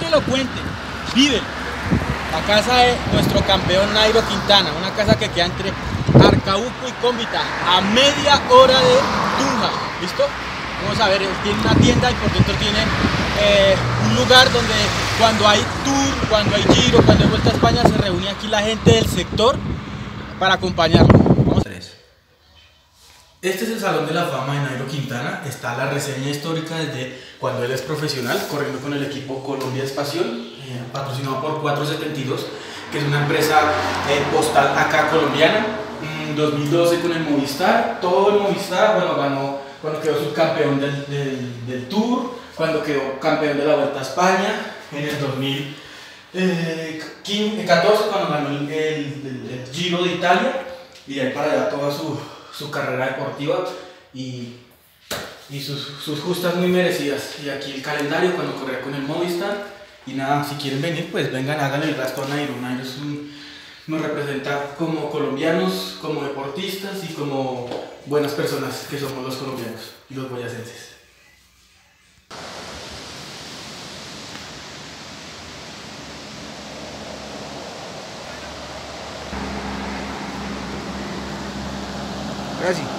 me lo cuenten, viven. La casa de nuestro campeón Nairo Quintana, una casa que queda entre Arcabuco y Cómbita, a media hora de Tunja, ¿listo? Vamos a ver, él tiene una tienda y por dentro tiene un lugar donde cuando hay tour, cuando hay giro, cuando hay Vuelta a España, se reúne aquí la gente del sector para acompañarlo. Vamos a ver. Este es el Salón de la Fama de Nairo Quintana. Está la reseña histórica desde cuando él es profesional, corriendo con el equipo Colombia Espación, patrocinado por 472, que es una empresa postal acá colombiana. 2012 con el Movistar, todo el Movistar, bueno, ganó cuando quedó subcampeón del Tour, cuando quedó campeón de la Vuelta a España, en el 2014 cuando ganó el Giro de Italia, y de ahí para allá toda su carrera deportiva y sus justas muy merecidas. Y aquí el calendario cuando corría con el Movistar. Y nada, si quieren venir, pues vengan, háganle el gasto a Nairo. Nairo nos representa como colombianos, como deportistas y como buenas personas que somos los colombianos y los boyacenses. Gracias.